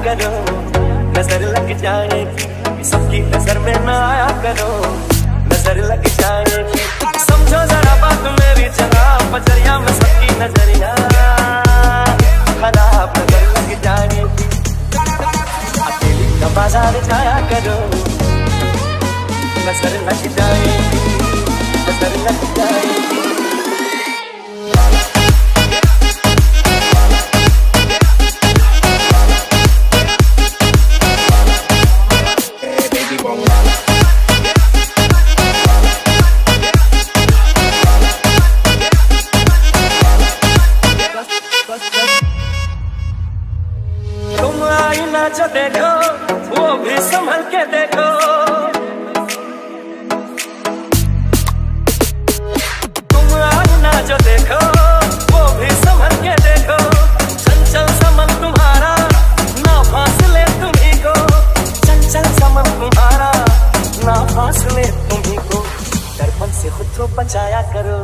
करो, नजर लग जाएगी, सबकी नजर में ना आया करो, नजर लग जाएगी। समझो जरा बात मेरी जगह, बजरिया में सबकी नजरिया खराब, नजर लग जाएगी। अकेली का बाजार जाया करो, नजर लग जाएगी, नजर लग जाएगी। तुम आईना जो देखो वो भी संभल के देखो, तुम आईना जो देखो वो भी संभल के देखो। चंचल समन तुम्हारा ना फासले तुम्ही को, चंचल समन तुम्हारा ना फासले तुम्ही को। दर्पण से खुद को बचाया करो,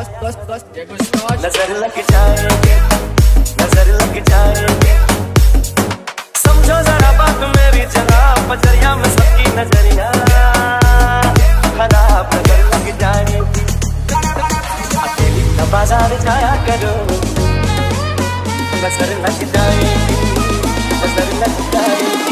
नजर लग जाएगी, नजर लग जाएगी। समझो जरा बात मेरी जगह, बजरिया में सबकी नजरिया खराब, नजर लग जाएगी। अकेली का बाजार जाया करो, नजर लग जाएगी, नजर लग जाएगी।